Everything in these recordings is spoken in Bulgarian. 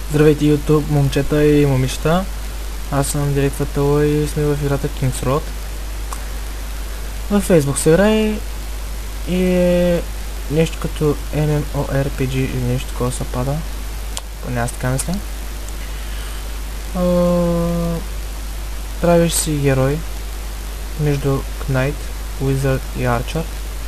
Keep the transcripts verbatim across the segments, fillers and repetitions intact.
Здравейте YouTube, момчета и момичета. Аз съм Директвател и сме в играта King's Road. Във Facebook се играе и е нещо като MMORPG или нещо такова се пада. Поне аз така мисля. Правиш си герой между Knight, Wizard и Archer.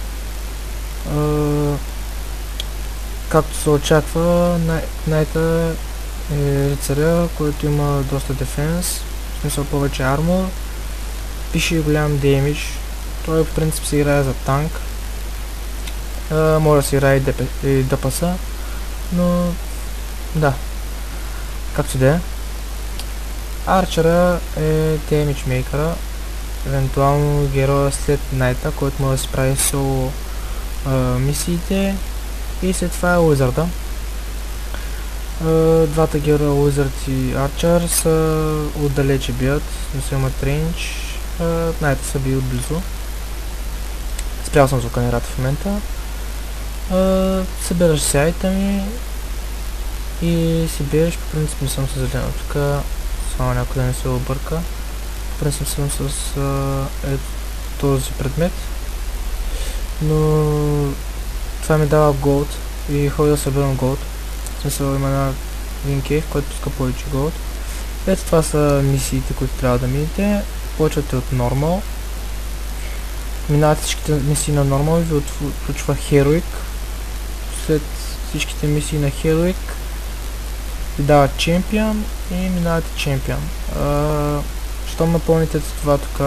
Както се очаква, Knight е рицаря, който има доста дефенс, в смисъл повече армор, пише и голям демидж. Той по принцип се играе за танк. А, може да се играе и Д П С, но да, както да е. Арчера е демидж мейкъра, евентуално героя след Найта, който може да си прави соло мисиите, и след това е Уизарда. Uh, двата героя Wizard и Archer са отдалече бият, не са имат рейндж, uh, Найта са били отблизо. Спрял съм звуканерата в момента. Uh, събираш си айтеми и си биеш. По принцип не съм се загледал тук, само някой да не се обърка. По принцип съм с uh, е, този предмет, но това ми дава голд и ходя да събирам голд. В смисъл има една един кейв, който пуска повече голд. Ето това са мисиите, които трябва да минете. Почвате от нормал. Минавате всичките мисии на нормал и ви отключва Heroic. След всичките мисии на Heroic ви дава Champion и минавате Champion. Щом напълните това тук,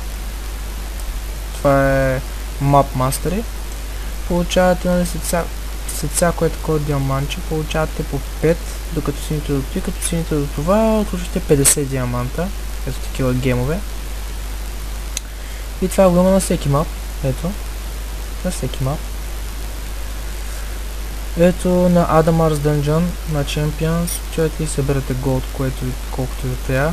това е Map Mastery, получавате, нали, след всяко е такова диамантче, получавате по пет, докато сините до това, като сините до това, отключите петдесет диаманта, ето такива гемове. И това го има на всеки мап, ето, на всеки мап. Ето на Adamar's Dungeon, на Champions, чуете и съберете голд, което колкото ви трябва.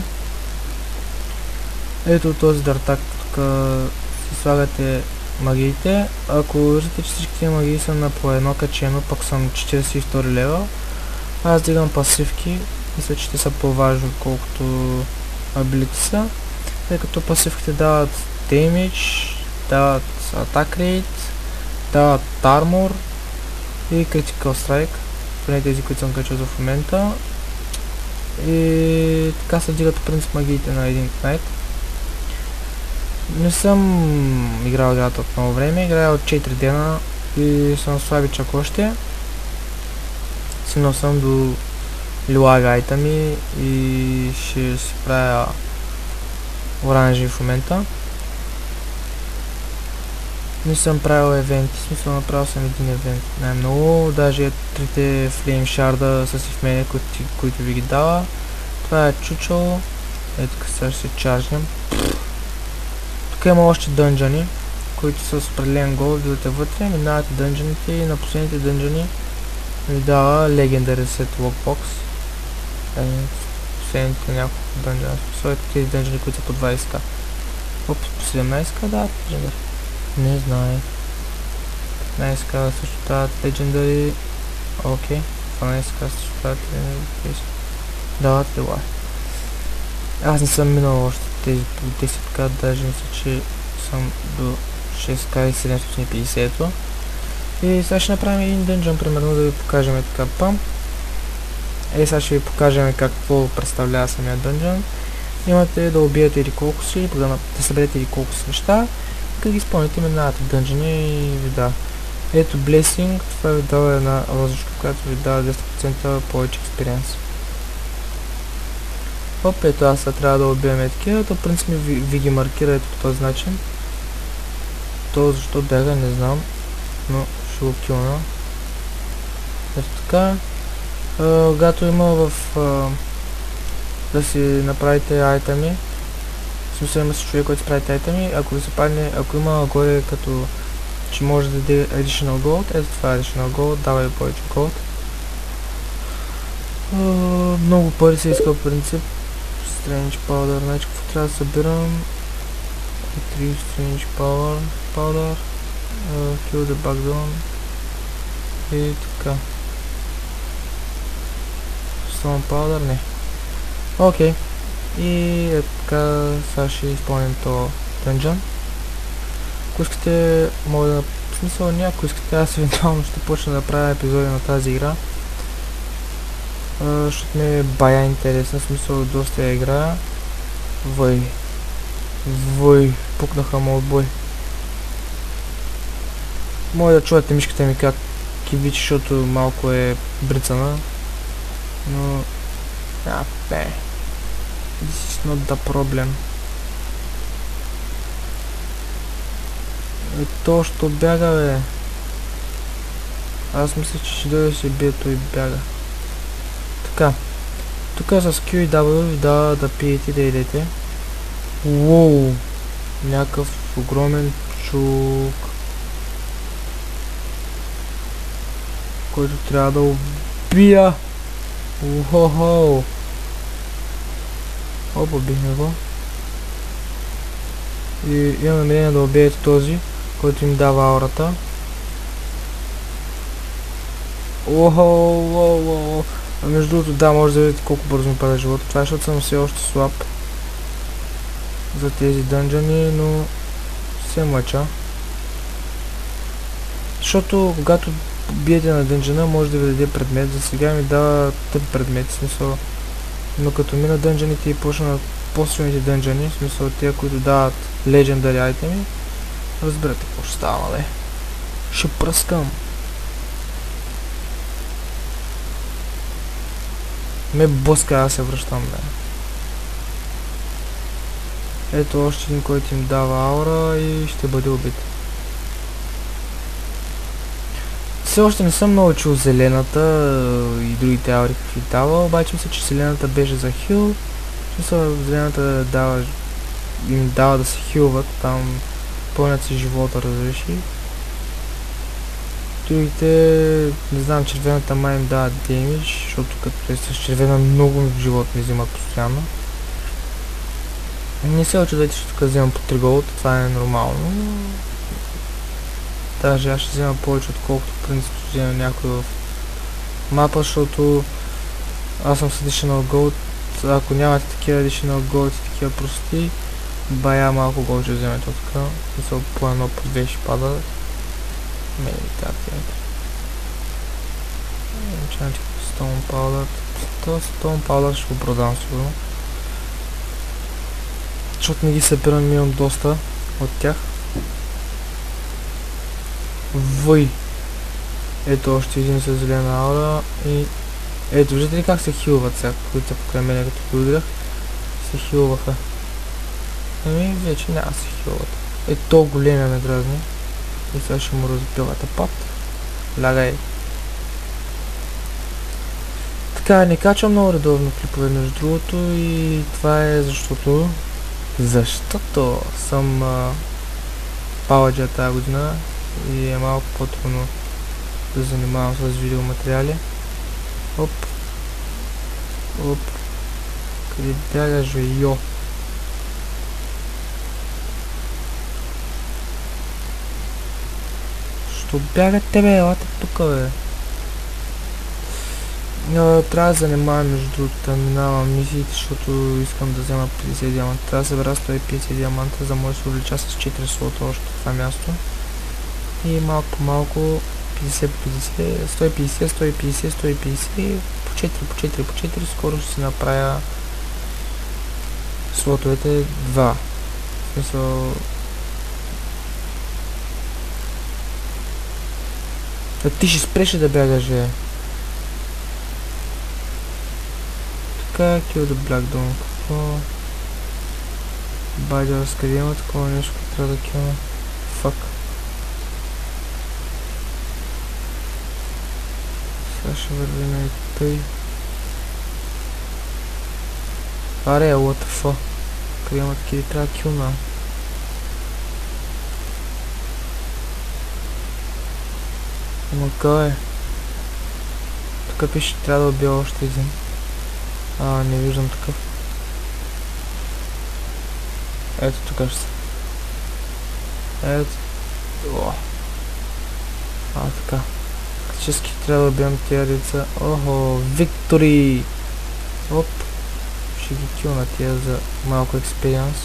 Ето този дъртак, тук си слагате магиите. Ако виждате, че всичките магии са на по едно качено, пък съм четиридесет и втори левел, аз дигам пасивки. Мисля, че те са по-важни, колкото абилити са, тъй като пасивките дават damage, дават attack rate, дават armor и critical strike, поне тези, които съм качил за в момента. И така се дигат по принцип магиите на един Knight. Не съм играл играта от много време, играя от четири дена и съм слабичък още. Стигнал съм до лилави айтами и ще си правя оранжи в момента. Не съм правил евенти, в смисъл направил съм един евент най-много, даже трите флейм шарда са си в мене, които, които ви ги дава. Това е чучело, ето тук сега ще се чаржнем. Тук има още дънжани, които са с определен гол, влизате вътре, минавате дънжаните и на последните дънжани ви дава Legendary Set Lockbox. Е, последните няколко дънжани, са тези дънжани, които са по двайсет ка. Оп, по седемнайсет ка дават Legendary. Не знае. петнайсет ка също дават Legendary. Окей, дванайсет ка също дават Legendary. Дават лила. Аз не съм минал още тези по десет ка, даже мисля, че съм до шест ка и седемстотин и петдесет. И сега ще направим един дънжън, примерно, да ви покажем така пам. Е, сега ще ви покажем какво представлява самия дънжън. Имате да убиете или колко си, да, да съберете или колко си неща. И като ги изпълните, минавате дънжъни и ви да. Ето Blessing, това ви дава една розичка, която ви дава десет процента повече експириенс. Оп, ето аз трябва да убием такива, то в принцип ви, ви ги маркира ето по този начин. То защо бяга, не знам, но ще го килна. Ето така. А, когато има в а, да си направите айтеми, в смисъл има си човек, който си правите айтеми, ако ви се падне, ако има горе като че може да даде additional gold, ето това е additional gold, дава и повече gold. А, много пари се иска в принцип. Strange Powder, значи какво трябва да събирам? три Strange Power, Powder, uh, Kill the Backdown и така. Stone Powder, не. Окей. Okay. И е така, сега ще изпълним то дънжън. Ако искате, мога да... В смисъл не, ако искате, аз евентуално ще почна да правя епизоди на тази игра. Защото ми е бая интересна, в смисъл доста я играя. Вой. Вой. Пукнаха му отбой. Може да чуете мишката ми как кивичи, защото малко е брицана. Но... А, бе. This is not the problem. И то, що бяга, бе. Аз мисля, че ще дойде си бие, той бяга. Така. Тук с Q и W ви дава да пиете и да идете. Уоу! Някакъв огромен чук, който трябва да убия. Ухо-хо! Опа, бихме го. И имам намерение да убиете този, който им дава аурата. Охо, а между другото, да, може да видите колко бързо ми пада живота. Това е, защото съм все още слаб за тези дънжани, но се мъча. Защото когато биете на дънжана, може да ви даде предмет. За сега ми дава тъп предмет, в смисъл. Но като мина дънжаните и почна на по-силните дънжани, в смисъл тия, които дават legendary айтеми, разбирате какво ще става, нали? Ще пръскам. Ме боска, аз се връщам, бе. Ето още един, който им дава аура и ще бъде убит. Все още не съм научил зелената и другите аури какви дава, обаче мисля, че зелената беше за хил. Мисля, зелената дава, им дава да се хилват, там пълнят си живота, разреши. Другите, не знам, червената май им дава демидж, защото като е с червена много живот ми взимат постоянно. Не се очудвайте, че тук вземам по три голота, това е нормално. Даже аз ще взема повече, отколкото в принцип ще взема някой в мапа, защото аз съм с additional gold. Ако нямате такива additional gold и такива прости, бая малко голд ще вземете от така. Мисля, по едно, по две ще падат. Мени така тията. Enchanted Stone Powder. Това Stone Powder ще го продам сигурно. Защото не ги събирам, имам доста от тях. Вой! Ето още един със зелена аура и... Ето, виждате ли как се хилват сега, които са покрай мене, като ги удрях? Се хилваха. Ами, вече няма се хилват. Ето големия ме дразни. И сега ще му разбивата пат. Лягай. Така, не качвам много редовно клипове между другото и това е защото... Защото съм паладжа тази година и е малко по-трудно да занимавам с видеоматериали. Оп. Оп. Къде бягаш, бе, йо? Що бягате, бе? Елате тука, бе. Трябва да занимавам между другото да минавам мисиите, защото искам да взема петдесет диаманта. Трябва да събера сто и петдесет диаманта, за да може да се увелича с четири слота още това място. И малко по малко петдесет по петдесет, сто и петдесет, сто и петдесет, сто и петдесет, по четири, по четири, по четири, скоро ще си направя слотовете два. В смисъл... А ти ще спреш да бягаш, бе. Така, kill the black dawn. Какво? Байдърс, къде има такова нещо, което трябва да килна? Фак. Сега ще върви на и тъй. Аре, what the fuck? Къде има такива, трябва да килна? Ама къде е? Тук пише, трябва да убия още един. А, не виждам такъв. Ето тук ще са. Ето. О. А, така. Фактически трябва да убием тия деца. Охо, виктори! Оп. Ще ги килна тия за малко експириенс.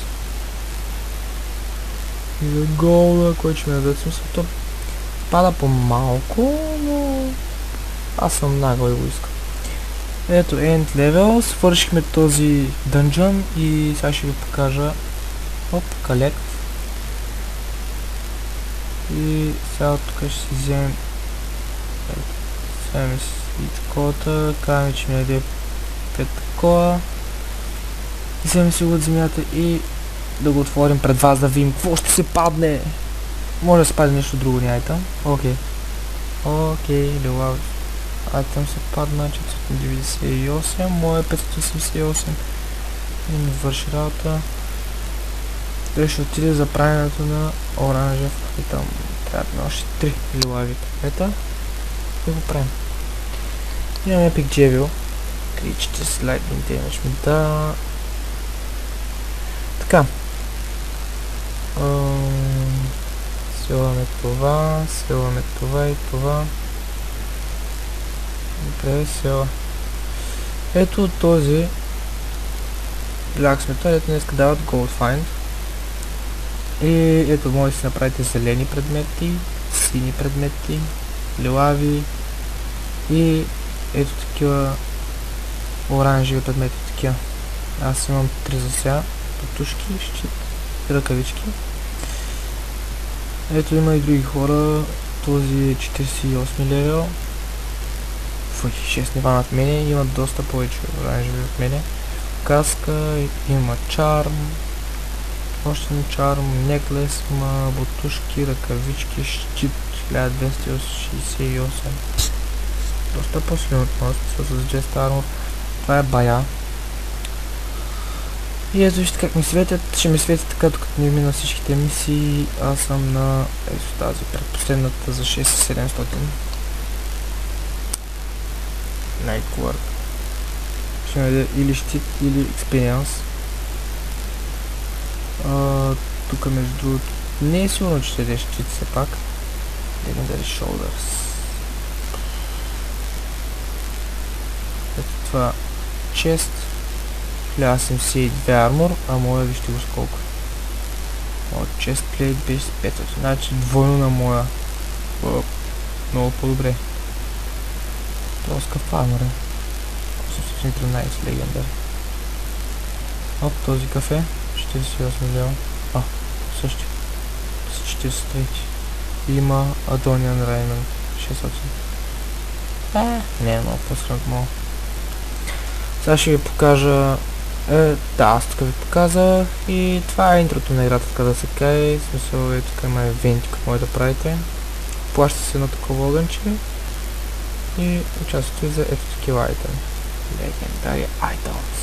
И за гола, кой ще ми дадат смисъл. То пада по-малко, но аз съм нагъл и го искам. Ето, end level, свършихме този дънжън и сега ще ви покажа. Оп, collect. И сега тук ще си вземем вземем си таковата, казваме, че ми даде пет такова. Вземем си го от земята и да го отворим пред вас да видим какво ще се падне. Може да се падне нещо друго, не айтъм. Окей. Окей, лела. Айтъм се падна четиристотин деветдесет и осем, моя петстотин седемдесет и осем. И ми върши работа. Той ще отиде за правенето на оранжев айтъм. Трябва да още три лилави пакета. И го правим. Имам Epic Jevil. Кричите с Lightning Damage ми да. Така. Силваме това, силваме това и това. Добре, сила. Ето този Blacksmith, ето днеска дават Gold Find. И ето може да си направите зелени предмети, сини предмети, лилави и ето такива оранжеви предмети, такива. Аз имам три за сега, пътушки, щит и ръкавички. Ето има и други хора, този е четиридесет и осми левел. Фуй, шест нива над мене, имат доста повече оранжеви от мене. Каска, има чарм, още на чарм, неклес, има бутушки, ръкавички, щит, хиляда двеста шейсет и осем. Доста по-силно от нас, с Just Armor. Това е бая. И ето вижте как ми светят, ще ми светят така, докато не мина всичките мисии. Аз съм на ето тази предпоследната за шест хиляди и седемстотин. Nightwork. Ще ме даде или щит, или experience. Тук между другото не е сигурно, че ще даде щит все пак. Legendary Shoulders. Ето това чест. хиляда седемдесет и две армор, а моя вижте го сколко. Моя chest plate беше петстотин, значи двойно на моя. О, много по-добре. Тоска фармър е. осемстотин и тринадесет легендар. Оп, този кафе. четиридесет и осем лева. А, същия. С четиридесет и трети. Има Adonian Raymond. шестстотин. Е, не е много по-скрънк много. Сега ще ви покажа. Е, да, аз тук ви показах и това е интрото на играта, така да се каже. В смисъл е, тук има евенти, които може да правите. Плаща се на такова огънче и участвате за ето такива айтеми. Legendary Items.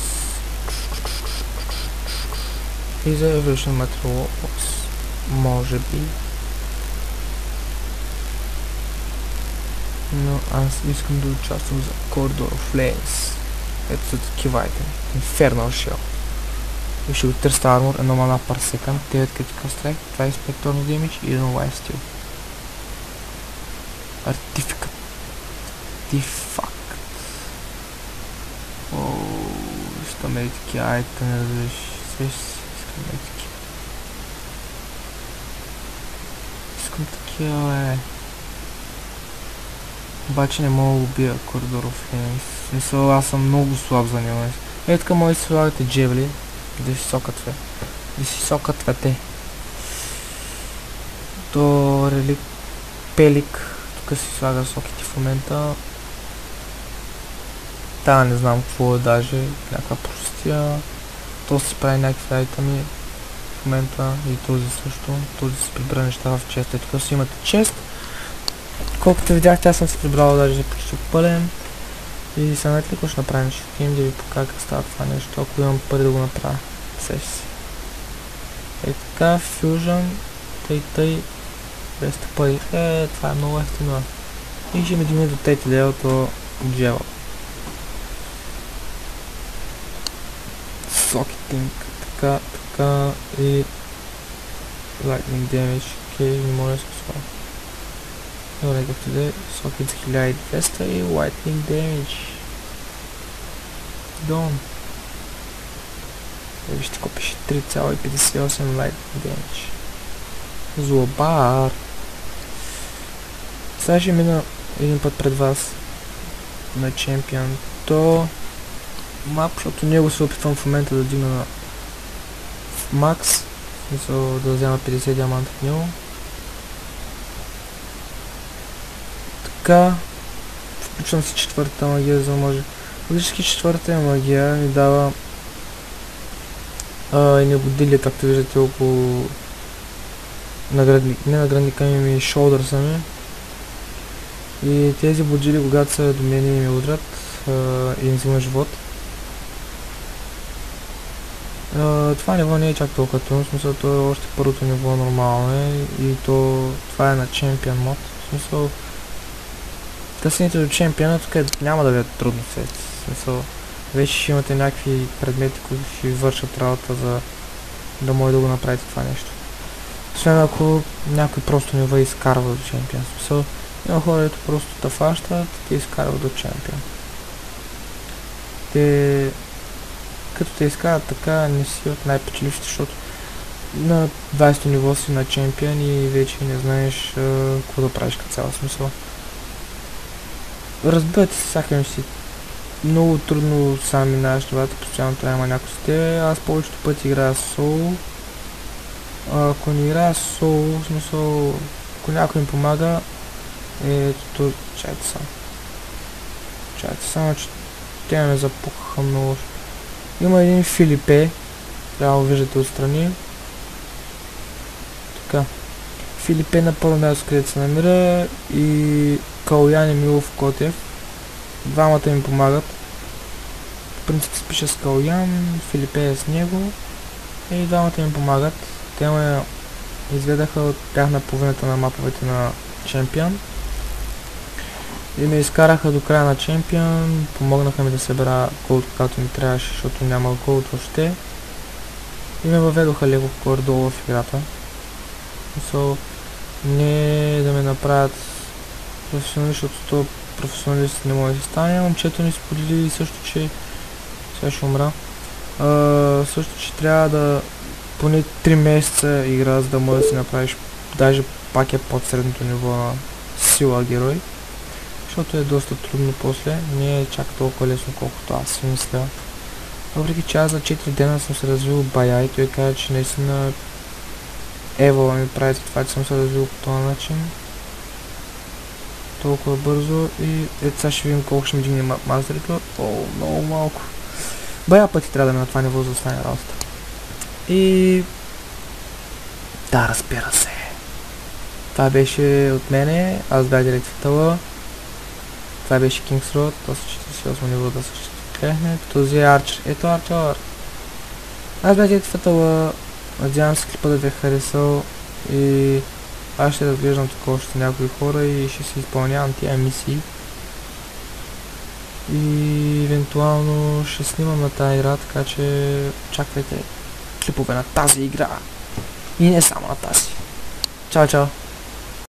И за Evolution Material Box. Може би. Но аз искам да участвам за Corridor of Flames. Ето са такива айтеми. Infernal Shell. И ще го търста армор, едно мана per second, девет critical strike, двайсет пекторно damage и едно life steal. Артификат. Артифакт. Ооо, искаме ли такива айтеми, не разбираш. Свеш си, искаме ли такива. Искам такива, е. Обаче не мога да убия Corridor of Flames. В смисъл, аз съм много слаб за него. Ето така може да си слагате джевли, да си сокатве. Да си сокатвете. До релик Пелик. Тук си слага соките в момента. Та не знам какво е даже. Някаква простия. То си прави някакви айтами в момента и този също. Този си прибра неща в честа. Тук си имате чест. Колкото видяхте, аз съм си прибрал даже почти пълен. И сега знаете ли какво ще направим? Ще отидем да ви покажа как става това нещо, ако имам пари да го направя. Сеш си. Е така, Fusion, тъй тъй, без пари. Е, това е много ефтино. И ще ме дигне до трети левелто джева. Сокетинг, така, така и Lightning Damage. Окей, не може да се спава. Добре, като де, сокет хиляда и двеста и Lightning Damage. Дон. Е, вижте какво пише. три цяло петдесет и осем light damage. Злобар. Сега ще мина един път пред вас на чемпион. То мап, защото него се опитвам в момента да дигна на макс. В смисъл да взема петдесет диаманта в него. Така. Включвам си четвъртата магия, за да може. Фактически четвъртата магия ми дава а, и небодили, както виждате, около наградник, не наградника ми, ми шолдърса ми. И тези бодили, когато са до мен и ми удрят а, и ми взима живот. А, това ниво не е чак толкова трудно, в смисъл то е още първото ниво нормално е и то това е на чемпион мод. В смисъл късните до чемпиона тук няма да ви е трудно след. В смисъл вече ще имате някакви предмети, които ще вършат работа за да може да го направите това нещо. Освен ако някой просто не ви изкарва до чемпион. В смисъл има хора, които просто те фащат и те изкарват до чемпион. Те като те изкарат така не си от най-печелившите, защото на двайсето ниво си на чемпион и вече не знаеш а, какво да правиш като цял смисъл. Разбирате се, всяка си много трудно сам минаваш нивата, постоянно трябва има някой с тебе. Аз повечето пъти играя соло. Ако не играя соло, в смисъл, ако някой ми помага, ето то, чайте сам. Чайте само, че те ме запукаха много. Има един Филипе, трябва да виждате отстрани. Така. Филипе на първо място, където се намира, и Калуян и Милов Котев. Двамата ми помагат. В принцип се пише с Калуян, Филипе е с него и двамата ми помагат. Те ме изведаха от тях на половината на маповете на чемпион и ме изкараха до края на чемпион, помогнаха ми да събера голд, както ми трябваше, защото няма голд въобще, и ме въведоха леко горе-долу в играта. So, не да ме направят професионалист, защото то професионалист не може да се стане. Момчето ни сподели също, че сега ще умра. Uh, също, че трябва да поне три месеца игра, за да може да си направиш, даже пак е под средното ниво на сила герой, защото е доста трудно после, не е чак толкова лесно колкото аз си мисля. Въпреки че аз за четири дена съм се развил бая и той каза, че наистина Евала ми прави това, че съм се развил по този начин толкова бързо. И ето сега ще видим колко ще ми дигне мастерито. О, много малко. Бая пъти трябва да ми на това ниво за да стане работата. И да, разбира се. Това беше от мене. Аз бях директ в тъла. Това беше King's Road. Това са четиридесет и осмо ниво да се клехне. Този е Арчер. Ето Арчер. Аз бях директ в тъла. Надявам се клипа да ви е харесал и аз ще разглеждам тук още някои хора и ще си изпълнявам тия мисии. И евентуално ще снимам на тази игра, така че чакайте клипове на тази игра. И не само на тази. Чао, чао!